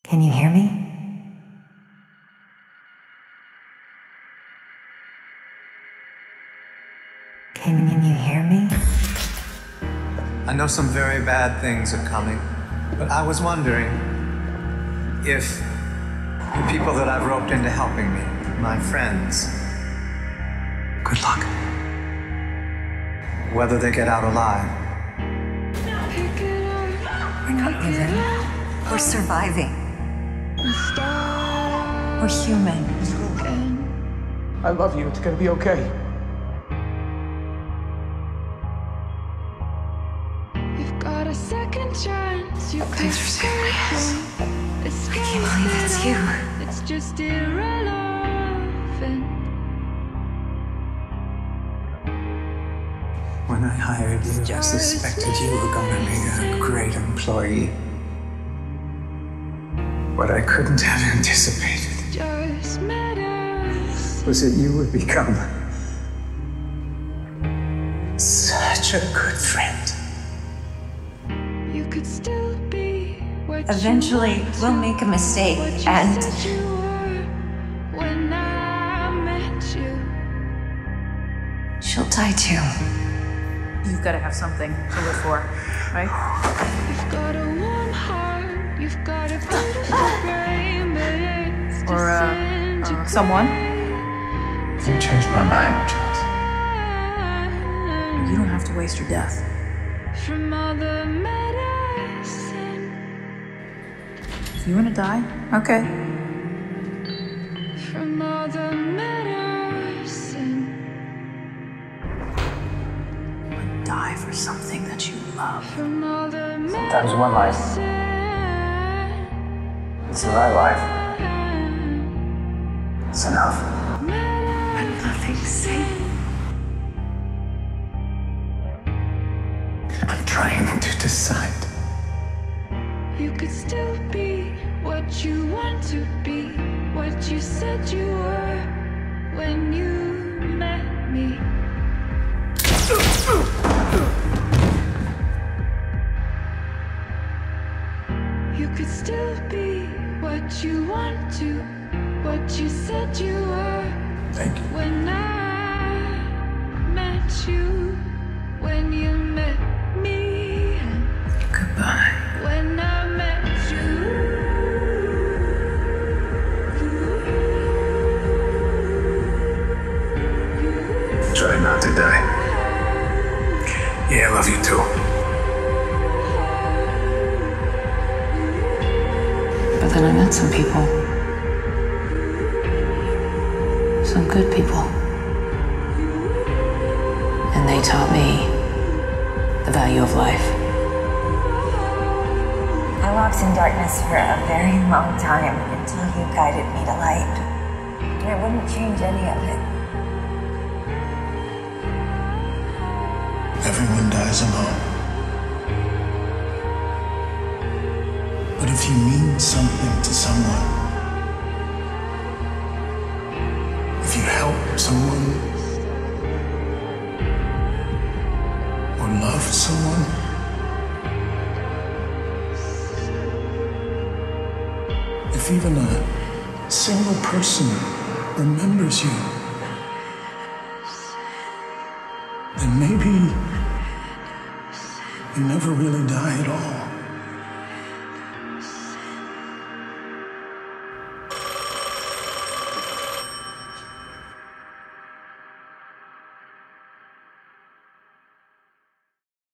Can you hear me? Can you hear me? I know some very bad things are coming, but I was wondering if the people that I've roped into helping me, my friends, good luck, whether they get out alive. We're not living. We're surviving. We're human. I love you. It's gonna be okay. You've got a second chance. You Thanks for saving my ass. I can't believe it's you. It's just irrelevant. When I hired you, I suspected you were going to be a great employee. What I couldn't have anticipated Just matters. was that you would become such a good friend. You could still be what Eventually, you we'll make a mistake, and said you were when I met you. she'll die too. You've got to have something to live for, right? You've got a warm heart. You've got a beautiful brain, but it's Or someone. You changed my mind, Charles. You don't have to waste your death. from all the medicine. If you want to die, okay. From all the medicine. Die for something that you love. From all the Sometimes one life is the right life. It's enough. But nothing's safe. I'm trying to decide. You could still be what you want to be, what you said you were when you met me. You could still be what you want to, what you said you were. Thank you. When I met you, when you met me, Goodbye. when I met you. Try not to die. Yeah, I love you too. But then I met some people. Some good people. And they taught me the value of life. I walked in darkness for a very long time until you guided me to light. And I wouldn't change any of it. Everyone dies alone. But if you mean something to someone, if you help someone, or love someone, if even a single person remembers you, then maybe you never really die at all.